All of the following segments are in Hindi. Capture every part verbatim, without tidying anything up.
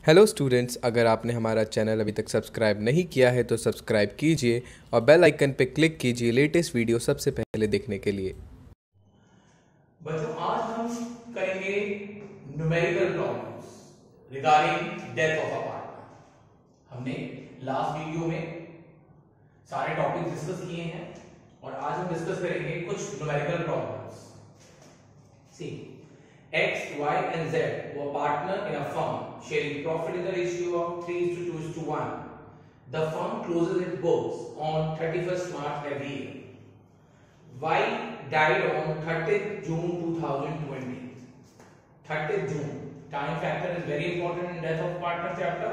हेलो स्टूडेंट्स, अगर आपने हमारा चैनल अभी तक सब्सक्राइब नहीं किया है तो सब्सक्राइब कीजिए और बेल आइकन पर क्लिक कीजिए लेटेस्ट वीडियो सबसे पहले देखने के लिए। बच्चों, आज हम करेंगे numerical problems regarding death of a partner. हमने लास्ट वीडियो में सारे टॉपिक डिस्कस किए हैं और आज हम डिस्कस करेंगे कुछ numerical problems. See X, Y and Z were partner in a firm sharing profit in the ratio of three is to two is to one. The firm closes its books on thirty-first March every year. Y died on thirtieth June two thousand twenty. thirtieth June. Time factor is very important in death of partner chapter.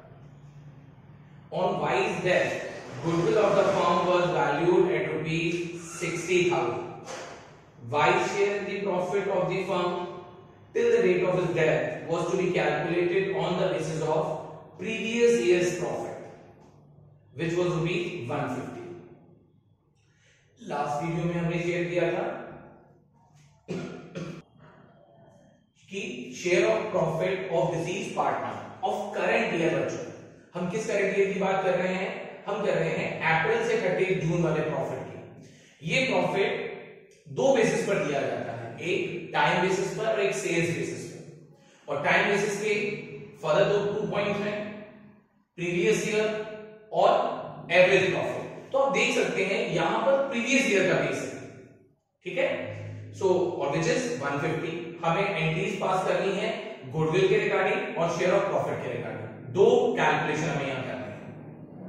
On Y's death, goodwill of the firm was valued at rupees sixty thousand. Y's share in the profit of the firm till the date of his death was to be calculated on the basis of previous year's profit, which was rupees one hundred fifty. Last video में हमने शेयर किया था कि share of profit of deceased partner of current year. बच्चों, हम किस करंट ईयर की बात कर रहे हैं? हम कर रहे हैं अप्रैल से थर्टी जून वाले प्रॉफिट की। ये प्रॉफिट दो बेसिस पर दिया जाता है, एक टाइम बेसिस पर और एक सेल्स बेसिस पर। और टाइम बेसिस के फर्दर दो टू पॉइंट्स हैं, प्रीवियस ईयर और एवरेज प्रॉफिट। तो आप देख सकते हैं यहां पर प्रीवियस ईयर का बेस है, ठीक है। सो और which is one hundred fifty। हमें एंट्रीज पास करनी है गुडविल के रिगार्डिंग और शेयर ऑफ प्रॉफिट के रिगार्डिंग। दो कैलकुलेशन हमें यहां करनी है।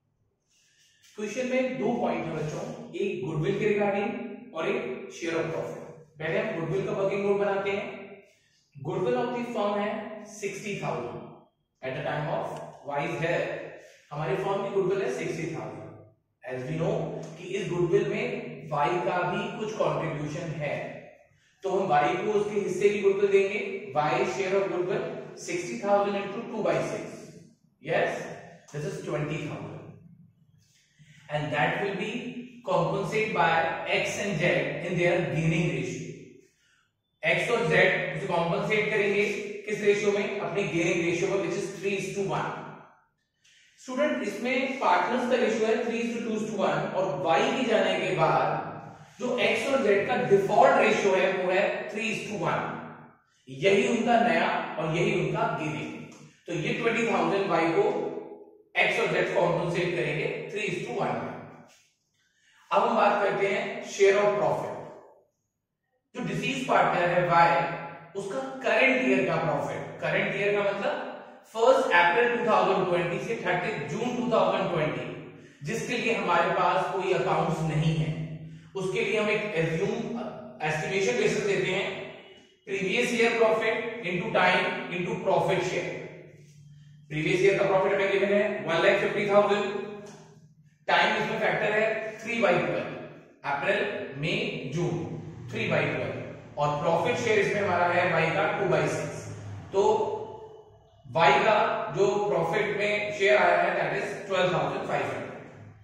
क्वेश्चन में दो पॉइंट है बच्चों, एक गुडविल के रिगार्डिंग और एक शेयर ऑफ प्रॉफिट। पहले हम गुडविल का वर्किंग नोट बनाते हैं। गुडविल ऑफ द फर्म है sixty thousand at the time of Y's है। हमारी फर्म की गुडविल है sixty thousand। As we know कि इस गुडविल में वाई का भी कुछ कंट्रीब्यूशन है, तो हम वाई को उसके हिस्से की गुडविल देंगे। Y share of goodwill sixty thousand into two by six, yes, this is twenty thousand, and that will be compensated by X and Z in their gaining ratio। X और Z उसे कॉम्पनसेट करेंगे किस रेशियो में? अपने गेनिंग रेशियो में, which is three is to one। Student, इसमें पार्टनर्स का रेशियो है three is to two is to one और Y के जाने के बाद जो X और Z का डिफॉल्ट रेशियो है वो है three is to one। यही उनका नया और यही उनका गेनिंग। तो ये twenty thousand Y को X और Z कॉम्पनसेट करेंगे three is to one में। अब हम बात करते हैं शेयर ऑफ प्रॉफिट। जो डिसीज पार्टनर है वाई, उसका करंट ईयर का प्रॉफिट। करंट ईयर का मतलब first April two thousand twenty से thirty June two thousand twenty, जिसके लिए हमारे पास कोई अकाउंट्स नहीं है, उसके लिए हम एक एज्यूम एस्टिमेशन बेसिस देते हैं। Previous year profit into time into profit share. Previous year का प्रॉफिट हमें गिवन है one lakh fifty thousand। Time इसमें फैक्टर है three by twelve, अप्रैल मई जून, three by twelve। और प्रॉफिट शेयर इसमें हमारा है y का two by six। तो y का जो प्रॉफिट में शेयर आया है that is twelve thousand five hundred।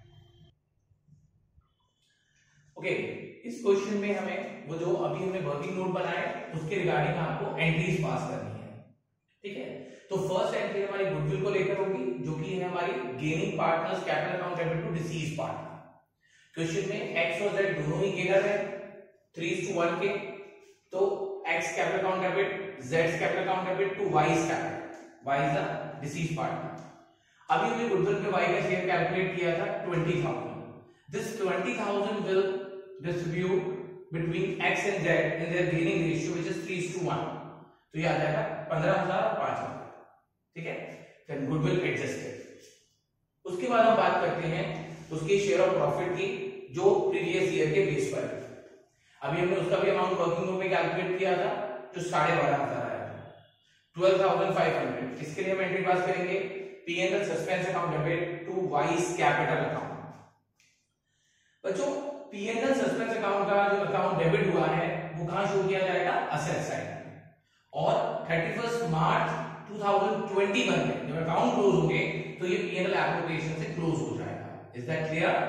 Okay, इस क्वेश्चन में हमें वो जो अभी हमने वर्किंग नोट बनाया उसके रिगार्डिंग आपको एंट्रीज पास करनी है, ठीक है। तो फर्स्ट एंट्री हमारी गुडविल को लेकर होगी, जो कि है हमारी gaining partners capital account debit to deceased partner. Question में एक्स और जेड दोनों ही गेनर है three is to one के, तो x capital account debit, z capital account debit to y capital. y is the deceased partner. अभी हमने गुडविल पे y का शेयर कैलकुलेट किया था twenty thousand। This twenty thousand will distribute between x and z in their gaining ratio which is three is to one। तो ये आ जाएगा पंद्रह हजार और पांच हजार, ठीक है। Then goodwill adjusted. उसके बाद हम बात करते हैं उसके शेयर ऑफ प्रॉफिट की, जो प्रीवियस ईयर के बेस पर है। अभी हमने उसका भी अमाउंट वर्किंग नोट में कैलकुलेट किया था, जो साढ़े बारह हजार आया था, ट्वेल्व थाउजेंड फाइव हंड्रेड। इसके लिए हम एंट्री पास करेंगे P and L suspense account debit to Y's capital account. बच्चों, P and L suspense account का जो अकाउंट डेबिट हुआ है वो कहां शो किया जाएगा? असेट साइड में। और thirty first March two thousand twenty one में जब अकाउंट क्लोज होंगे तो ये पी एंड एल एप्लीकेशन से क्लोज हो जाएगा। Is that clear?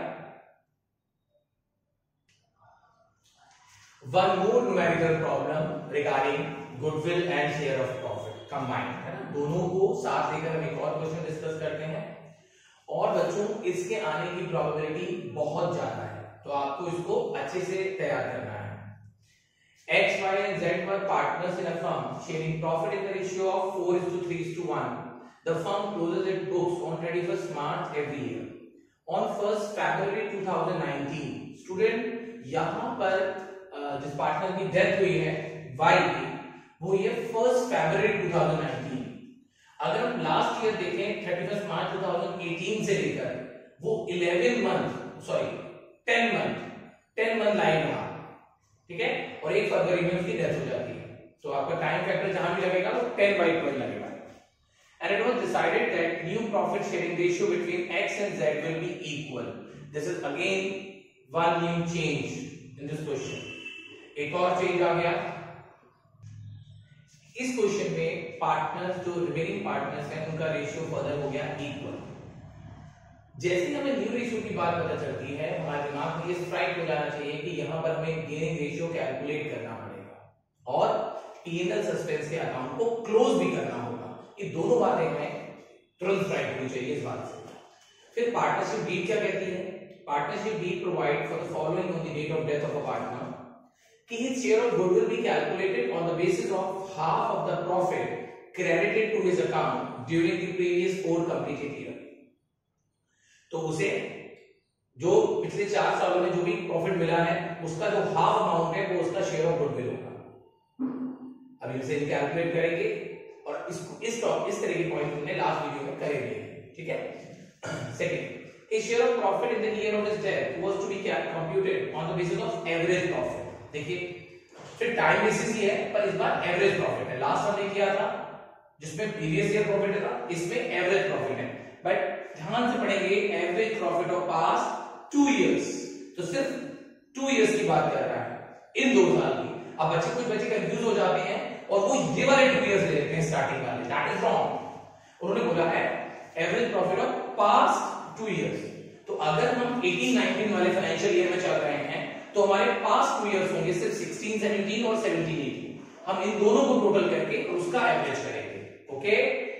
One more numerical problem regarding goodwill and share of profit. Combined, है ना, दोनों को साथ लेकर हम एक और क्वेश्चन डिस्कस करते हैं। और बच्चों इसके आने की प्रोबेबिलिटी बहुत ज्यादा है, तो आपको इसको अच्छे से तैयार करना है। X, Y and Z were partners in a firm sharing profit in the ratio of four is to three is to one. The firm closes its books on thirty-first March every year. On first February twenty nineteen, student यहां पर जिस पार्टनर की डेथ हुई है Y की, वो ये फर्स्ट फरवरी twenty nineteen। अगर हम लास्ट ईयर देखें thirty first March twenty eighteen से लेकर वो eleven month sorry ten month ten month live रहा, ठीक है, और एक फरवरी में उसकी डेथ हो जाती है, तो आपका टाइम फैक्टर जहां भी लगेगा वो ten by twelve लगेगा। And it was decided that new profit sharing ratio between X and Z will be equal. This is again one new change in this question. एक और चेंज आ गया इस क्वेश्चन में, पार्टनर्स जो रिमेनिंग पार्टनर्स हैं उनका रेशियो फर्दर हो गया इक्वल। जैसे ही हमें न्यू रेशियो की बात पता चलती है, हमारे दिमाग में ये स्ट्राइक हो जाना चाहिए कि यहाँ पर हमें गेनिंग रेशियो कैलकुलेट करना पड़ेगा और पी एंड एल सस्पेंस के अकाउंट को क्लोज भी करना होगा। ये दोनों बातें हमें तुरंत स्ट्राइक होनी चाहिए इस बात से। फिर पार्टनरशिप डीड क्या कहती है? Partnership deed provide for the following on the date of death of a partner कि his share of good will be calculated on the basis of half of the profit credited to his account during the previous four completed year। तो उसे जो पिछले चार सालों में जो भी प्रॉफिट मिला है उसका जो हाफ अमाउंट है वो उसका शेयर ऑफ गुडविल होगा। अभी इसे कैलकुलेट करेंगे और इसको इस टॉप इस तरह के पॉइंट हमने लास्ट वीडियो में करेंगे, ठीक है। Second, his share of profit in the year of his death was to be computed on the basis of average profit। देखिए फिर टाइम बेसिस ही है पर इस बार एवरेज प्रॉफिट है। लास्ट हमने किया था जिसमें प्रीवियस ईयर प्रॉफिट था, इसमें एवरेज प्रॉफिट है, बट ध्यान से पढ़ेंगे average profit of past two years, तो सिर्फ टू इयर्स की बात कर रहा है, इन दो साल की। अब बच्चे कुछ बच्चे कंफ्यूज हो जाते हैं और वो ये वाले टू इयर्स ले लेते हैं स्टार्टिंग वाले, दैट इज रॉन्ग। उन्होंने बोला है average profit of past two years, तो अगर हम eighteen nineteen वाले फाइनेंशियल ईयर में चल रहे हैं तो हमारे पास्ट टू इयर्स होंगे सिर्फ sixteen seventeen और seventeen eighteen। हम इन दोनों को टोटल करके उसका एवरेज करेंगे, ओके।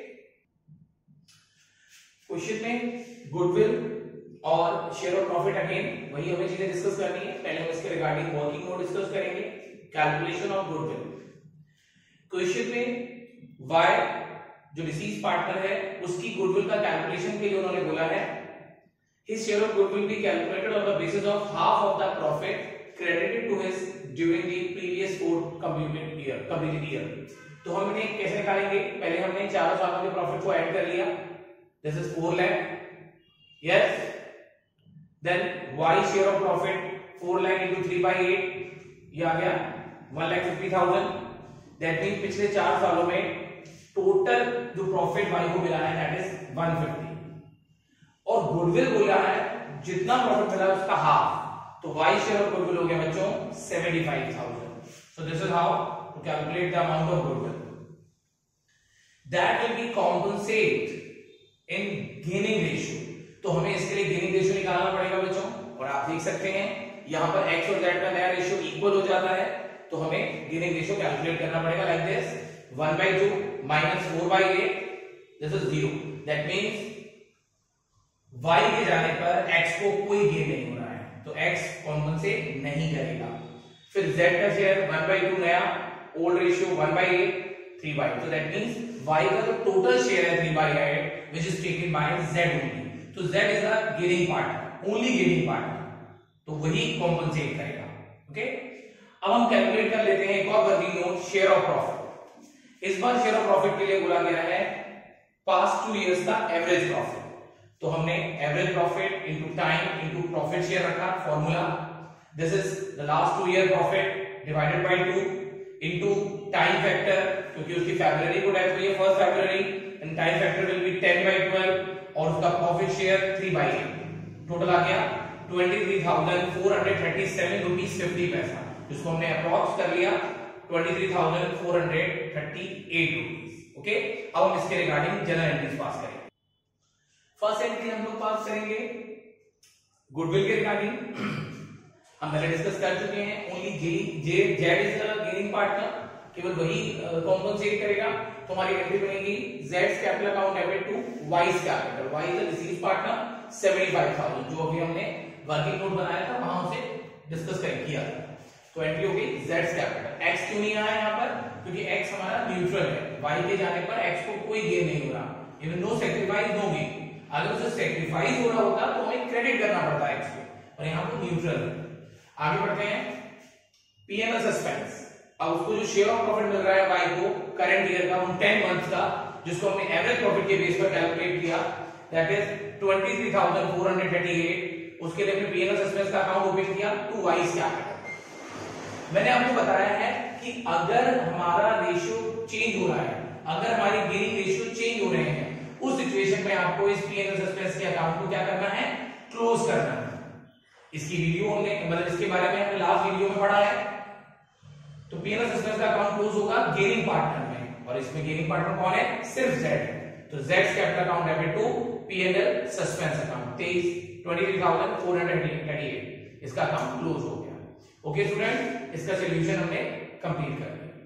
क्वेश्चन में गुडविल और शेयर ऑफ प्रॉफिट अगेन वही हमें चीजें डिस्कस करनी है। पहले हम इसके रिगार्डिंग वर्किंग नोट डिस्कस करेंगे, कैलकुलेशन ऑफ गुडविल। क्वेश्चन में वाई जो डिसीज पार्टनर है उसकी गुडविल का कैलकुलेशन के लिए उन्होंने बोला है his share of good will be calculated on the basis of half of the profit credited to his during the previous four completed year completed year। तो हम इन्हें कैसे निकालेंगे? पहले हमने चारों सालों के प्रॉफिट को ऐड कर लिया, this is four lakh, yes, then y share of profit four lakh into three by eight, ये आ गया one lakh fifty thousand। That means पिछले चार सालों में टोटल जो प्रॉफिट y को मिला है दैट इज one fifty, और गुडविल बोल रहा है जितना प्रॉफिट मिला उसका हाफ, तो y शेयर ऑफ गुडविल हो गया बच्चों seventy-five thousand। So this is how to calculate the amount of goodwill that will be compensate in gaining ratio. तो हमें इसके लिए गेनिंग रेशियो निकालना पड़ेगा बच्चों, और आप देख सकते हैं यहां पर x और z का नया रेशियो इक्वल हो जाता है, तो हमें गेनिंग रेशियो कैलकुलेट करना पड़ेगा like this one by two minus four by eight, this is zero। That means y के जाने पर x को कोई गेन नहीं हो रहा है, तो x कॉम्पनसेट नहीं करेगा। फिर z का शेयर one by two नया old ratio one by eight three by eight, so that means y का जो टोटल शेयर है three by eight which is taken by z only, तो z is the gaining part, only gaining part, तो वही कॉम्पनसेट करेगा, ओके। अब हम कैलकुलेट कर लेते हैं एक और working note, share of profit. इस बार शेयर ऑफ प्रॉफिट के लिए बोला गया है पास्ट टू इयर्स का एवरेज प्रॉफिट, तो हमने average profit into time into profit share रखा formula, this is the last two year profit divided by two into time factor, क्योंकि उसकी फरवरी को डेथ हुई है first February, and time factor will be ten by twelve, और उसका profit share three by eight, total आ गया twenty-three thousand four hundred thirty-seven rupees fifty पैसा, जिसको हमने अप्रॉक्स कर लिया twenty-three thousand four hundred thirty-eight rupees, okay. अब हम इसके रिगार्डिंग जनरल एंट्रीज पास करेंगे। फर्स्ट एंट्री हम लोग पास करेंगे गुडविल के रिगार्डिंग, हम पहले डिस्कस कर चुके हैं, only J Z is the gaining partner, केवल वही कॉम्पनसेट करेगा। तो हमारी एंट्री बनेगी जेड्स capital account debit to Y's capital, Y is the deceased partner seventy five thousand, जो अभी हमने वर्किंग नोट बनाया था वहां उसे डिस्कस कर किया था। तो एंट्री हो गई जेड्स कैपिटल। एक्स क्यों नहीं आया यहाँ पर? क्योंकि एक्स हमारा न्यूट्रल है, वाई के जाने पर एक्स को कोई गेन नहीं हो रहा, even no sacrifice no gain. अगर उसे सेक्रीफाइस हो रहा होता तो हमें क्रेडिट करना पड़ता एक्स को, और यहाँ पर न्यूट्रल है। आगे बढ़ते हैं पी एंड एल सस्पेंस। अब उसको जो शेयर ऑफ प्रॉफिट मिल रहा है वाई को करंट ईयर का उन टेन मंथ्स का, जिसको हमने एवरेज प्रॉफिट के बेस पर कैलकुलेट किया, that is twenty three thousand four hundred thirty eight. उसके लिए हमने पी एंड एल सस्पेंस का अकाउंट ओपन किया टू वाइज कैपिटल। मैंने आपको बताया है कि अगर हमारा रेशियो चेंज हो रहा है, अगर हमारी गेनिंग रेशियो चेंज हो रहे हैं, उस सिचुएशन में आपको इस पी एंड एल सस्पेंस के अकाउंट को क्या करना है? क्लोज करना है। इसकी वीडियो हमने मतलब इसके बारे में हमने लास्ट वीडियो में पढ़ा है। तो पी एंड एल सस्पेंस का अकाउंट क्लोज होगा गेनिंग पार्टनर में, और इसमें गेनिंग पार्टनर कौन है? सिर्फ जेड। तो जेड्स capital account debit to P and L suspense account twenty three thousand four hundred thirty eight, इसका अकाउंट क्लोज हो गया। ओके स्टूडेंट, इसका सोल्यूशन हमने कंप्लीट कर लिया।